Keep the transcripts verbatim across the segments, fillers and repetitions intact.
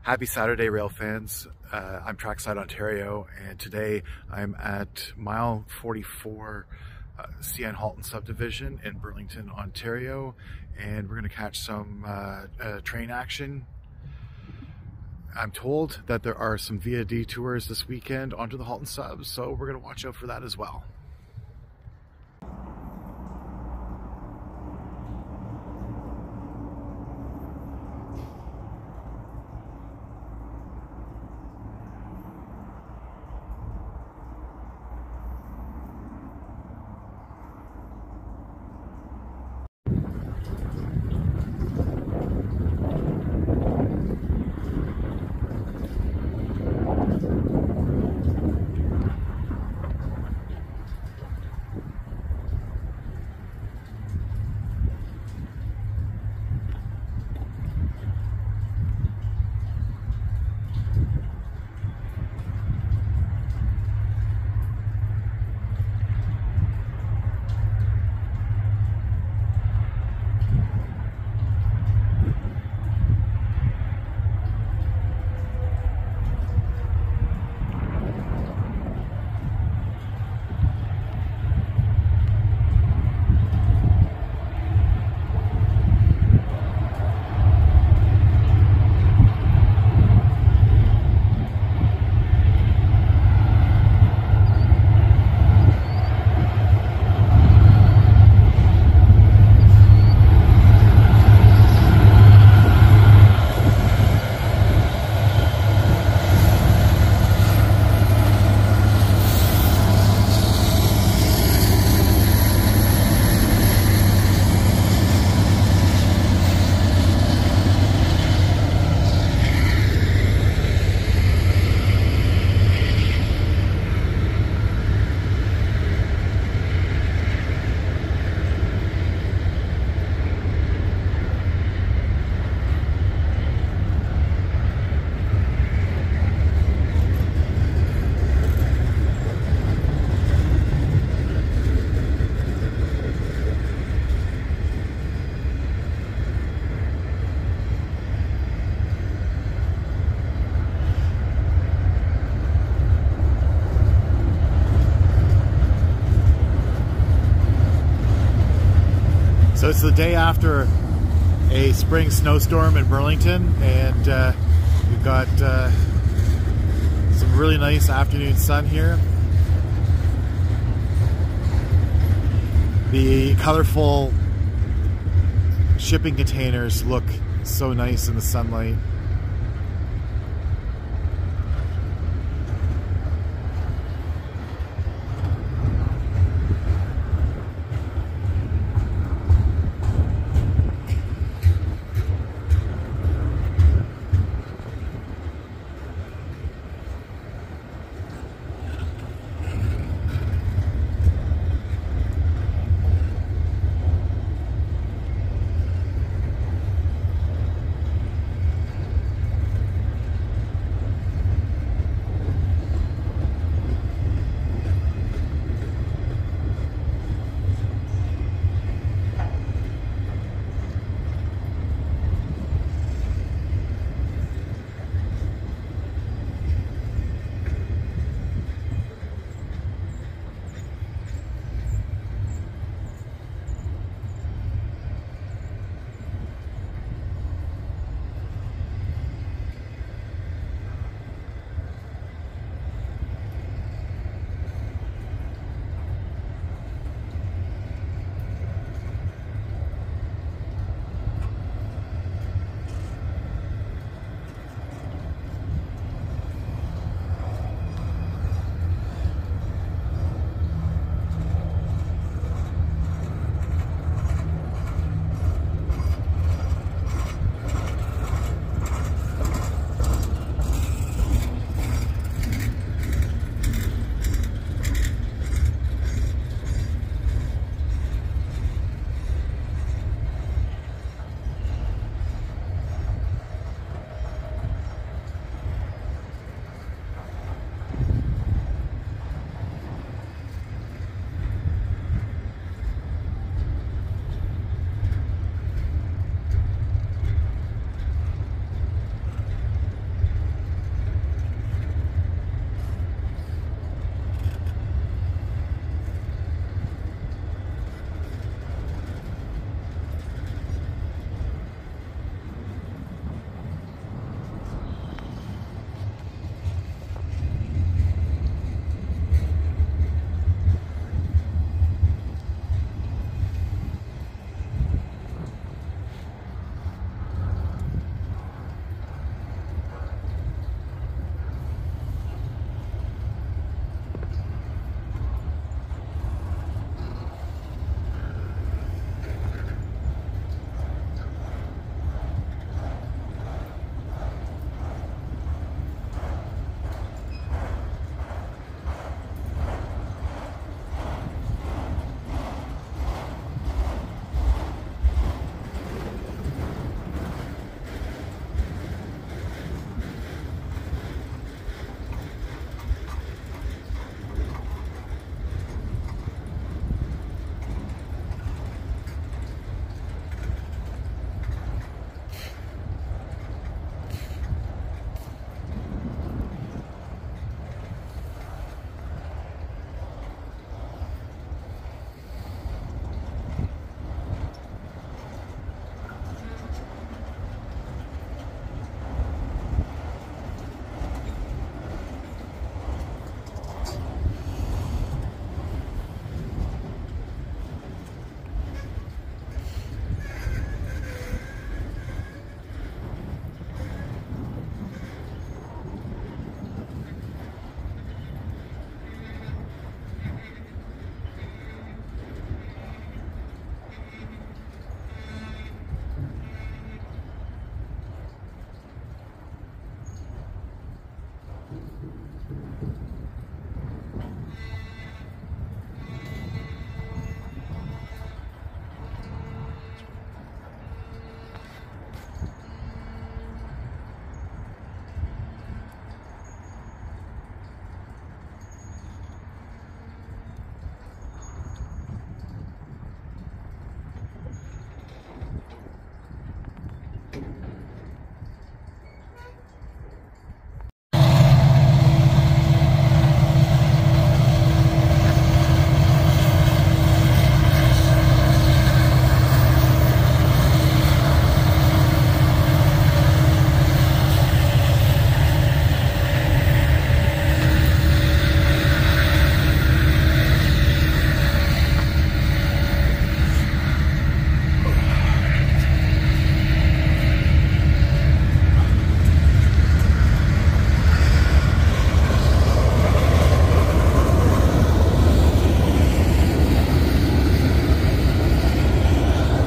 Happy Saturday, rail fans. Uh, I'm Trackside Ontario, and today I'm at mile forty-four uh, C N Halton subdivision in Burlington, Ontario, and we're going to catch some uh, uh, train action. I'm told that there are some via detours this weekend onto the Halton Sub, so we're going to watch out for that as well. So it's the day after a spring snowstorm in Burlington, and uh, we've got uh, some really nice afternoon sun here. The colorful shipping containers look so nice in the sunlight.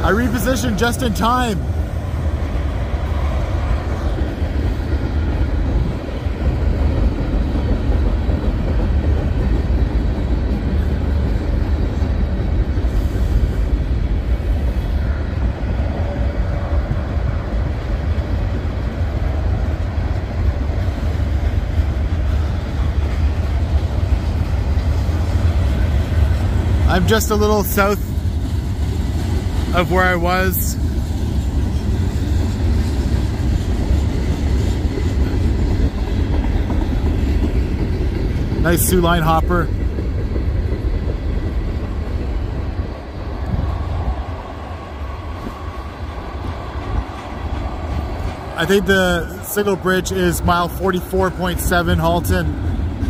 I repositioned just in time. I'm just a little south of where I was. Nice Sioux line hopper. I think the signal bridge is mile forty-four point seven Halton.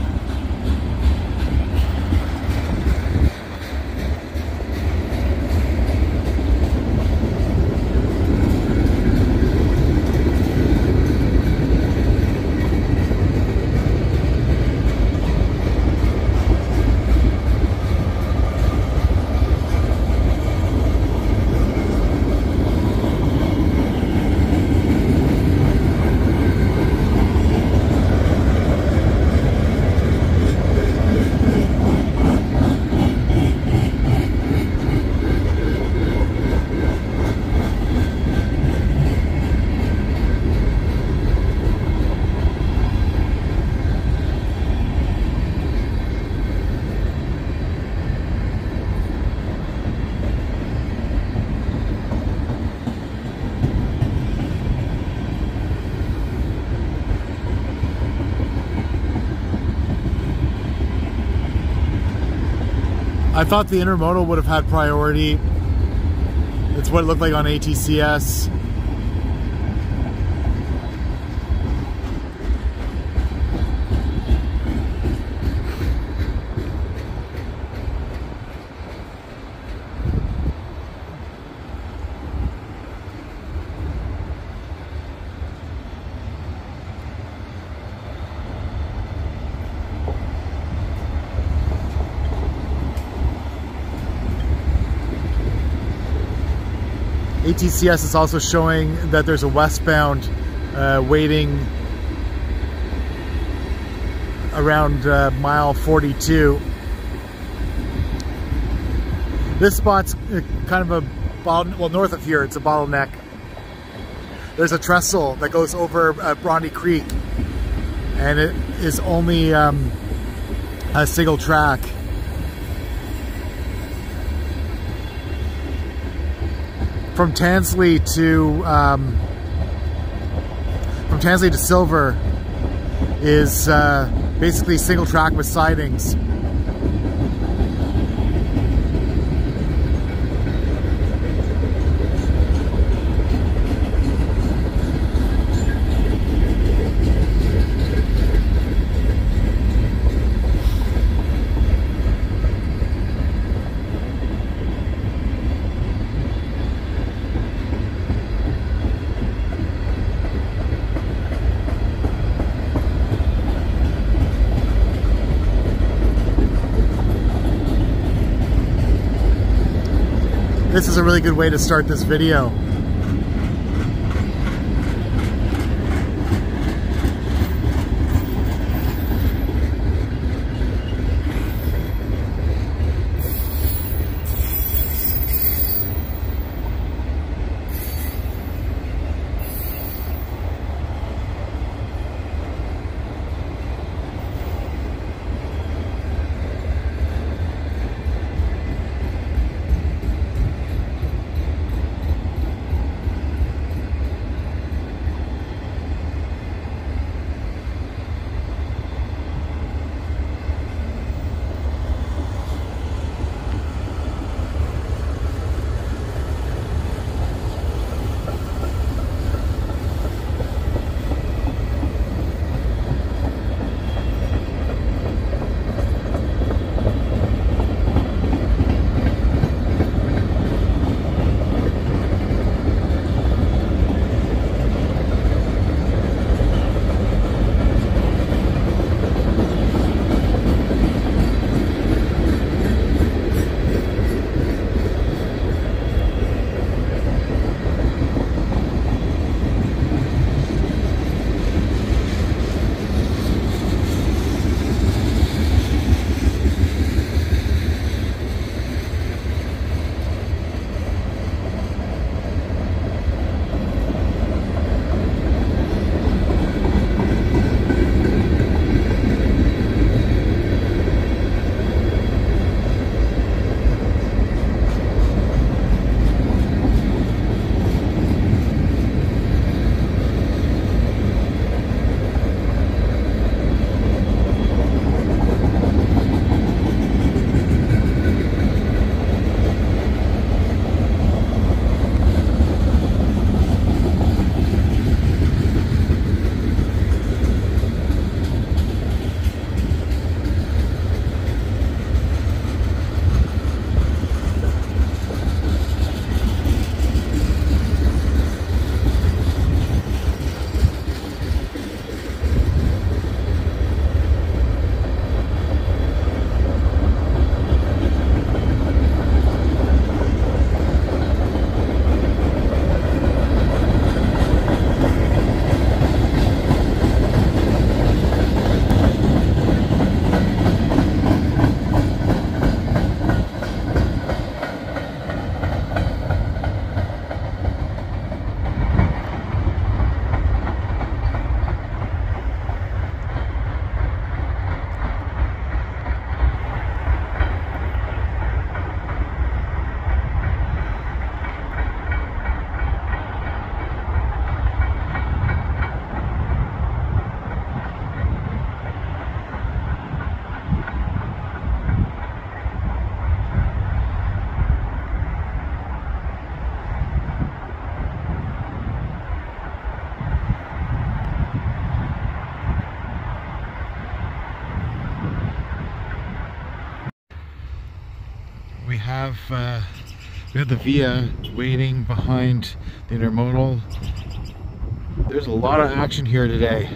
I thought the intermodal would have had priority. It's what it looked like on A T C S. A T C S is also showing that there's a westbound uh, waiting around uh, mile forty-two. This spot's kind of a, well, north of here, it's a bottleneck. There's a trestle that goes over uh, Bronte Creek, and it is only um, a single track. From Tansley to um, from Tansley to Silver is uh, basically single track with sidings. This is a really good way to start this video. have uh, we have the Via waiting behind the intermodal. There's a lot of action here today.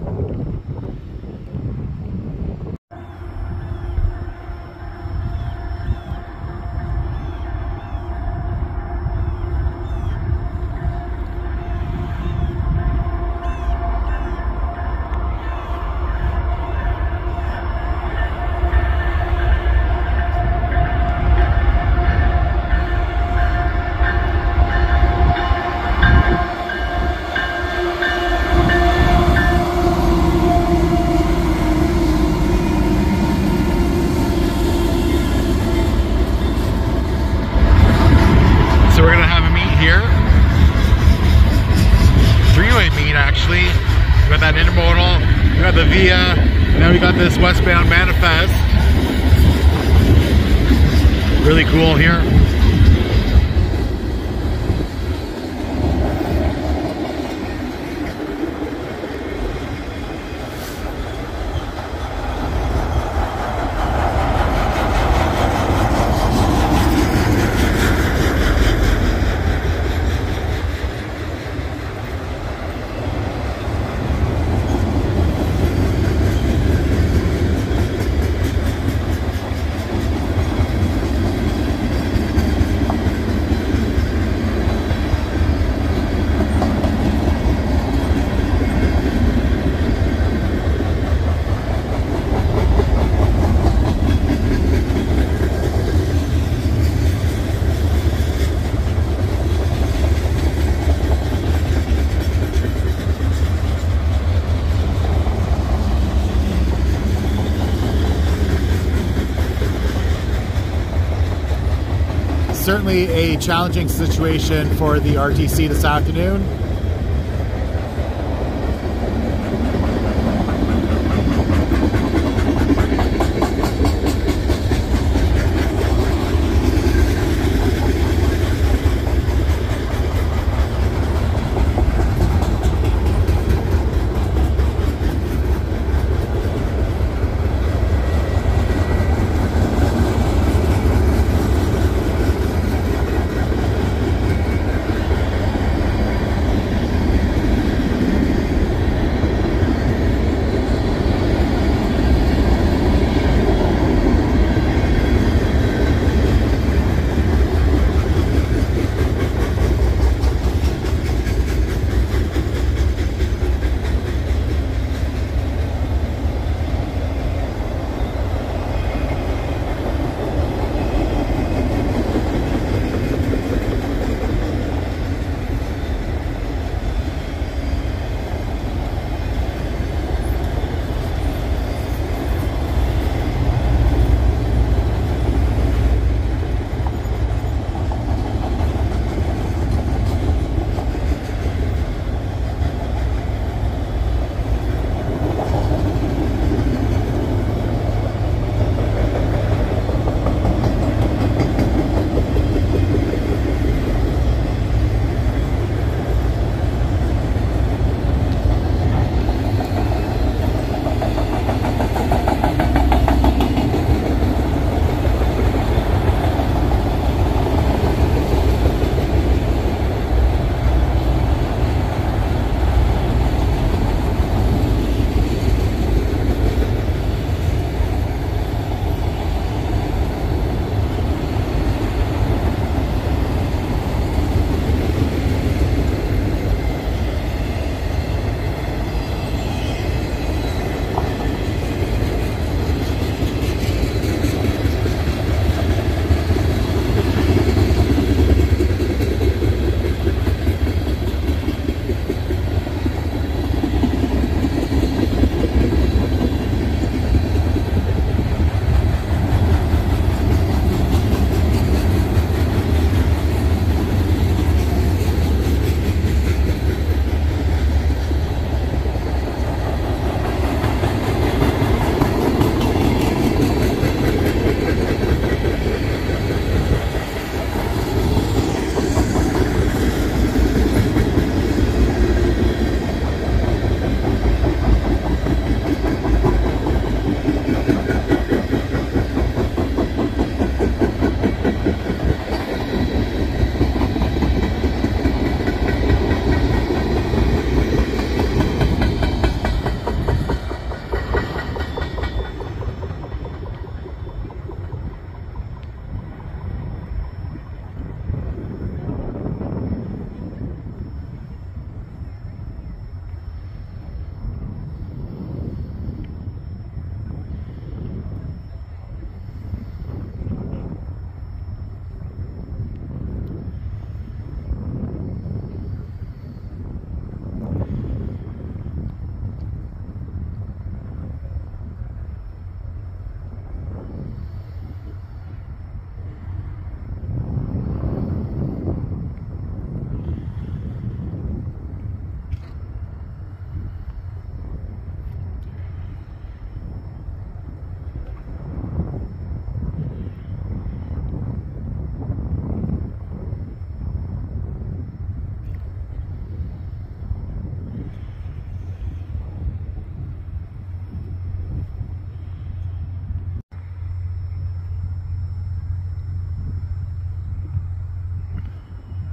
Actually, we got that intermodal, we got the Via, and now we got this westbound manifest. Really cool here. Certainly a challenging situation for the R T C this afternoon.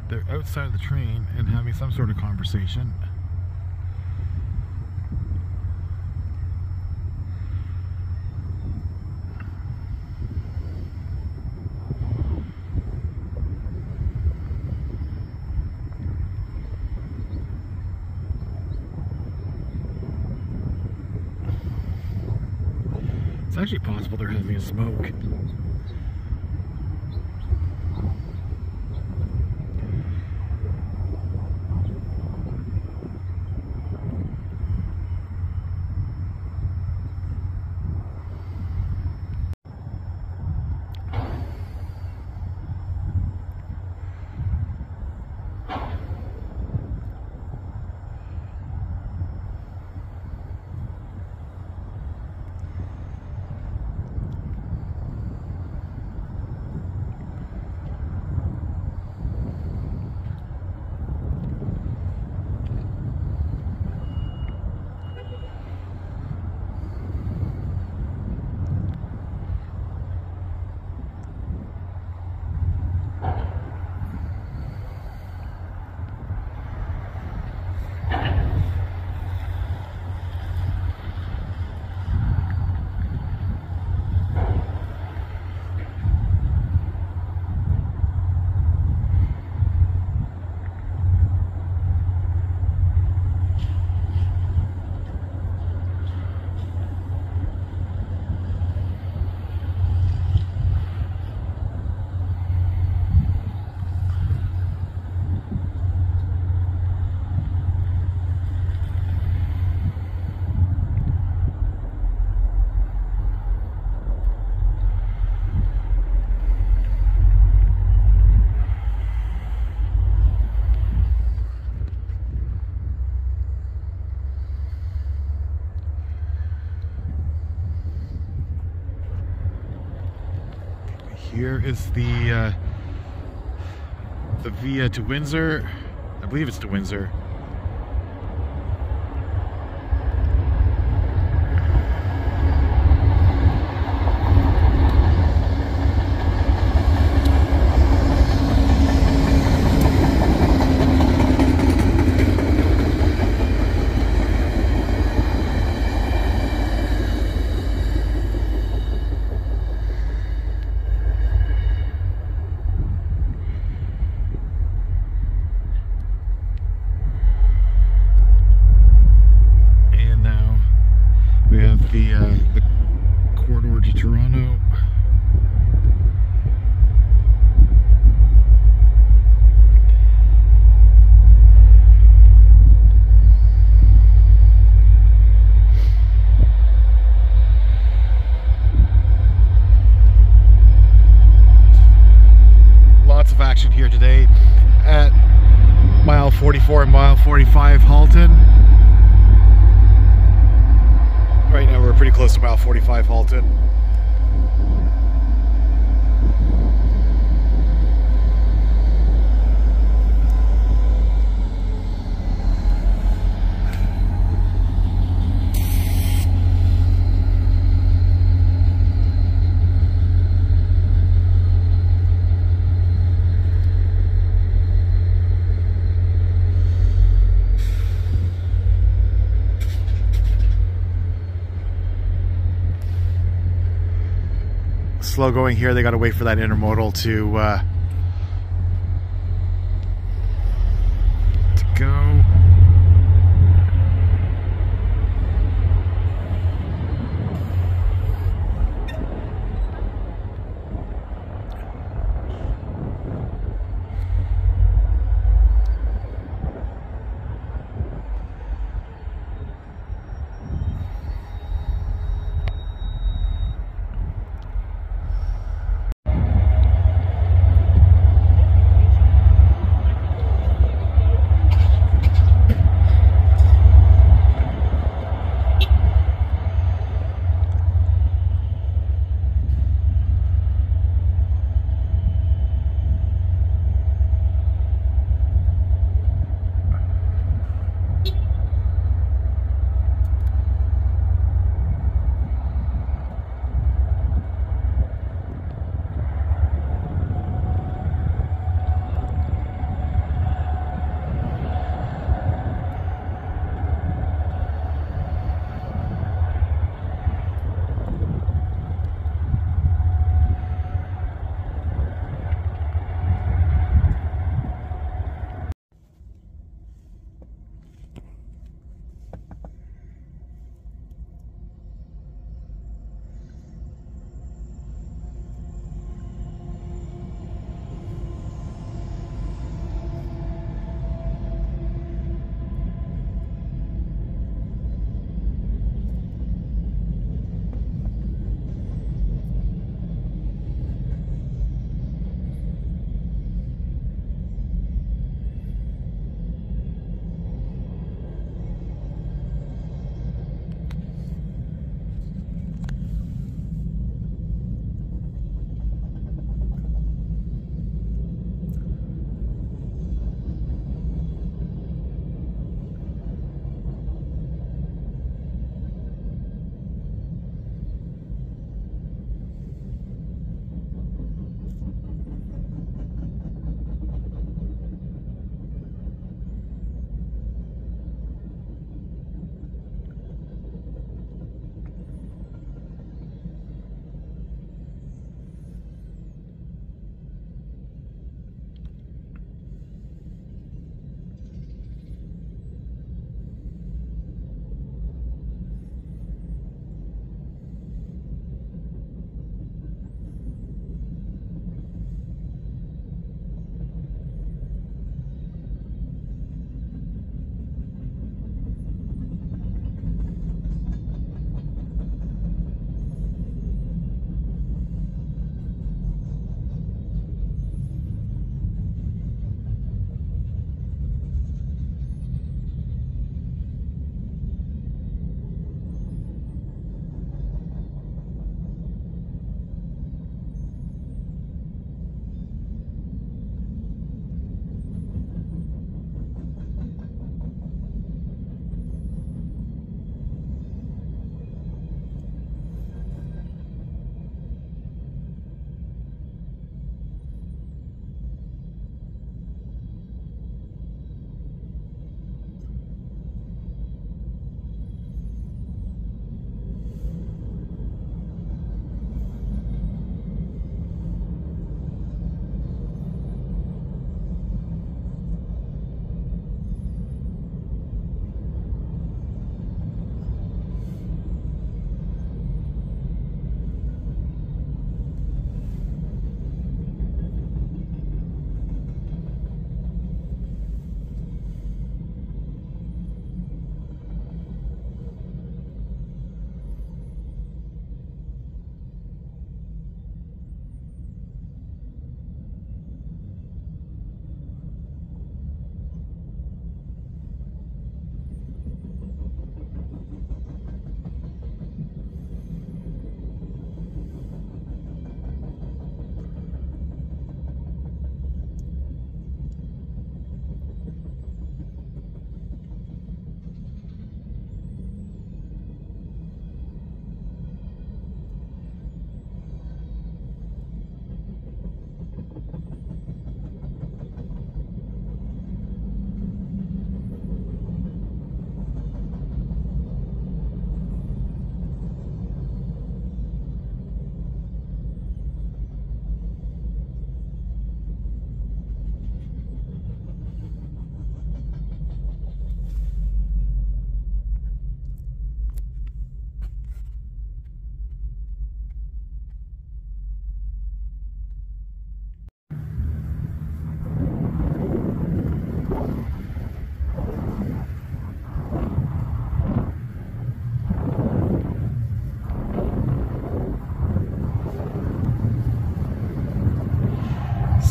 they're outside of the train and having some sort of conversation. It's actually possible they're having a smoke. Here is the uh, the via to Windsor. I believe it's to Windsor. The, uh, the corridor to Toronto. Lots of action here today at mile forty-four and mile forty-five Halton. Right now we're pretty close to mile forty-five Halton. Slow going here. They got to wait for that intermodal to uh, to go.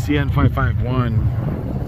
C N five five one